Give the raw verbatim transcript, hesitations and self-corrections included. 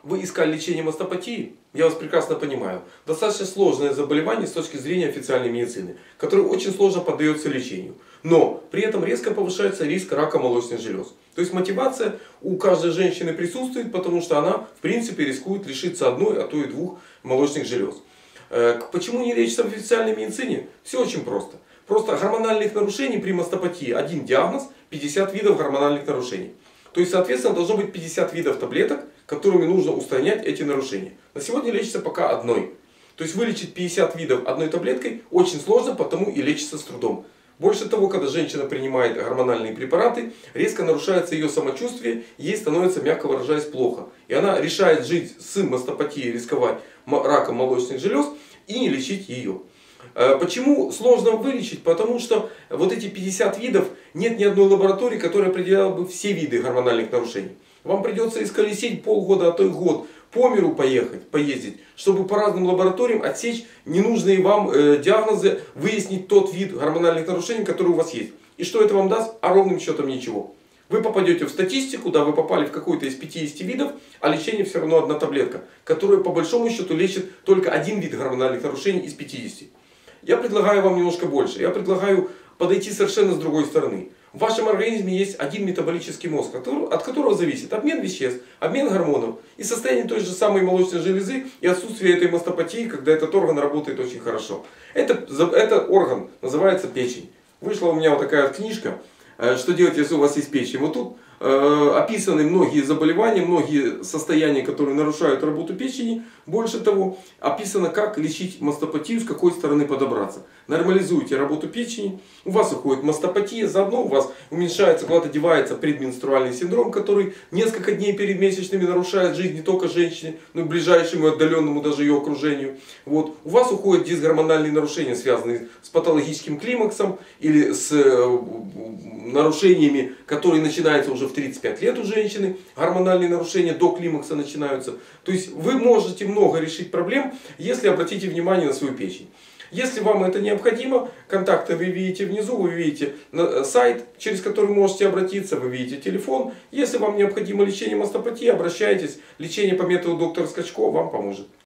вы искали лечение мастопатии, я вас прекрасно понимаю. Достаточно сложное заболевание с точки зрения официальной медицины, которое очень сложно поддается лечению. Но при этом резко повышается риск рака молочных желез. То есть мотивация у каждой женщины присутствует, потому что она в принципе рискует лишиться одной, а то и двух молочных желез. Почему не лечится в официальной медицине? Все очень просто. Просто гормональных нарушений при мастопатии один диагноз, пятьдесят видов гормональных нарушений. То есть, соответственно, должно быть пятьдесят видов таблеток, которыми нужно устранять эти нарушения. На сегодня лечится пока одной. То есть вылечить пятьдесят видов одной таблеткой очень сложно, потому и лечится с трудом. Больше того, когда женщина принимает гормональные препараты, резко нарушается ее самочувствие, ей становится, мягко выражаясь, плохо. И она решает жить с мастопатией, рисковать раком молочных желез и не лечить ее. Почему сложно вылечить? Потому что вот эти пятьдесят видов, нет ни одной лаборатории, которая определяла бы все виды гормональных нарушений. Вам придется исколесить полгода, а то и год по миру поехать, поездить, чтобы по разным лабораториям отсечь ненужные вам э, диагнозы, выяснить тот вид гормональных нарушений, который у вас есть. И что это вам даст? А ровным счетом ничего. Вы попадете в статистику, да, вы попали в какой-то из пятидесяти видов, а лечение все равно одна таблетка, которая по большому счету лечит только один вид гормональных нарушений из пятидесяти. Я предлагаю вам немножко больше. Я предлагаю подойти совершенно с другой стороны. В вашем организме есть один метаболический мозг, от которого зависит обмен веществ, обмен гормонов и состояние той же самой молочной железы и отсутствие этой мастопатии, когда этот орган работает очень хорошо. Это, это орган называется печень. Вышла у меня вот такая вот книжка, что делать, если у вас есть печень. Вот тут э, описаны многие заболевания, многие состояния, которые нарушают работу печени. Больше того, описано, как лечить мастопатию, с какой стороны подобраться. Нормализуйте работу печени, у вас уходит мастопатия, заодно у вас уменьшается, куда-то девается предменструальный синдром, который несколько дней перед месячными нарушает жизнь не только женщине, но и ближайшему, отдаленному даже ее окружению. Вот. У вас уходят дисгормональные нарушения, связанные с патологическим климаксом или с э, нарушениями, которые начинаются уже в тридцать пять лет у женщины. Гормональные нарушения до климакса начинаются. То есть вы можете много решить проблем, если обратите внимание на свою печень. Если вам это необходимо, контакты вы видите внизу, вы видите сайт, через который можете обратиться, вы видите телефон. Если вам необходимо лечение мастопатии, обращайтесь. Лечение по методу доктора Скачко вам поможет.